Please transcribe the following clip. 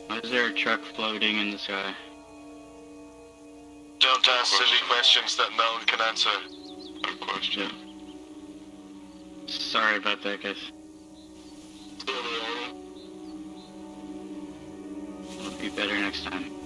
Why is there a truck floating in the sky? Don't ask silly questions that no one can answer. No question. Sorry about that, guys. It'll be better next time.